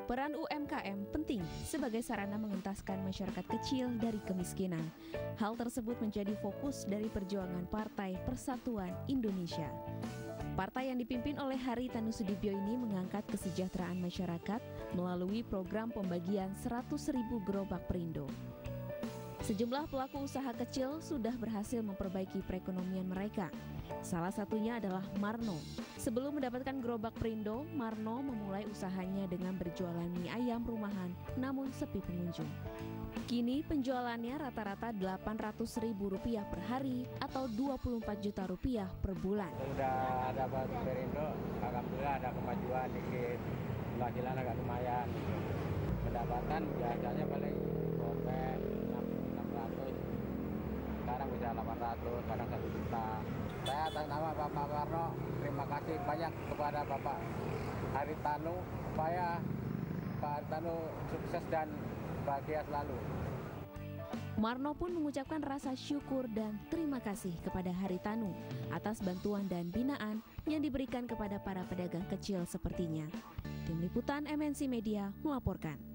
Peran UMKM penting sebagai sarana mengentaskan masyarakat kecil dari kemiskinan. Hal tersebut menjadi fokus dari perjuangan Partai Persatuan Indonesia. Partai yang dipimpin oleh Haritanu Sudibyo ini mengangkat kesejahteraan masyarakat melalui program pembagian 100.000 gerobak Perindo. Sejumlah pelaku usaha kecil sudah berhasil memperbaiki perekonomian mereka. Salah satunya adalah Marno. Sebelum mendapatkan gerobak Perindo, Marno memulai usahanya dengan berjualan mie ayam rumahan, namun sepi pengunjung. Kini penjualannya rata-rata Rp800.000 per hari atau Rp24 juta per bulan. Sudah dapat Perindo, alhamdulillah ada kemajuan dikit, penghasilan agak lumayan. Pendapatan biasanya paling sampai 600, sekarang bisa 800, kadang 1 juta. Saya atas nama Bapak Marno, terima kasih banyak kepada Bapak Haritanu supaya Pak Haritanu sukses dan bahagia selalu. Marno pun mengucapkan rasa syukur dan terima kasih kepada Haritanu atas bantuan dan binaan yang diberikan kepada para pedagang kecil sepertinya. Tim Liputan MNC Media melaporkan.